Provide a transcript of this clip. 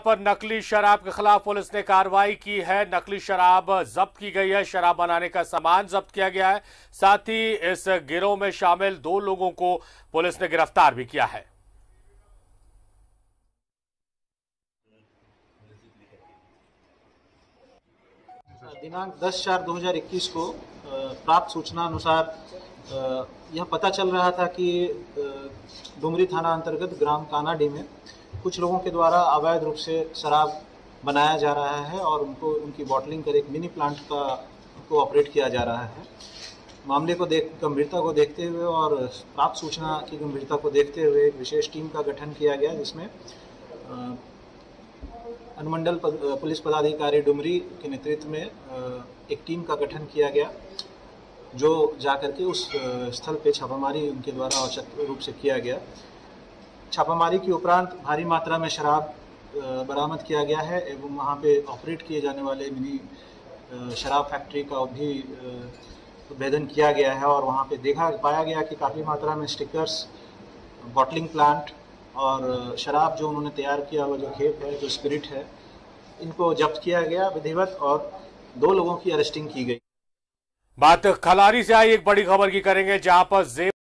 पर नकली शराब के खिलाफ पुलिस ने कार्रवाई की है। नकली शराब जब्त की गई है। शराब बनाने का सामान जब्त किया गया है। साथ ही इस गिरोह में शामिल 2 लोगों को पुलिस ने गिरफ्तार भी किया है। दिनांक 10/4/2021 को प्राप्त सूचना अनुसार यह पता चल रहा था कि डुमरी थाना अंतर्गत ग्राम कानाडी में कुछ लोगों के द्वारा अवैध रूप से शराब बनाया जा रहा है और उनकी बॉटलिंग कर एक मिनी प्लांट को ऑपरेट किया जा रहा है। मामले को गंभीरता को देखते हुए और प्राप्त सूचना की गंभीरता को देखते हुए एक विशेष टीम का गठन किया गया, जिसमें अनुमंडल पुलिस पदाधिकारी डुमरी के नेतृत्व में एक टीम का गठन किया गया, जो जाकर के उस स्थल पे छापामारी उनके द्वारा औचक रूप से किया गया। छापामारी के उपरांत भारी मात्रा में शराब बरामद किया गया है एवं वहाँ पे ऑपरेट किए जाने वाले मिनी शराब फैक्ट्री का भी उद्भेदन किया गया है और वहाँ पे पाया गया कि काफ़ी मात्रा में स्टिकर्स, बॉटलिंग प्लांट और शराब जो उन्होंने तैयार किया हुआ जो खेप है, जो स्पिरिट है, इनको जब्त किया गया विधिवत और 2 लोगों की अरेस्टिंग की गई। बात खलारी से आई एक बड़ी खबर की करेंगे, जहां पर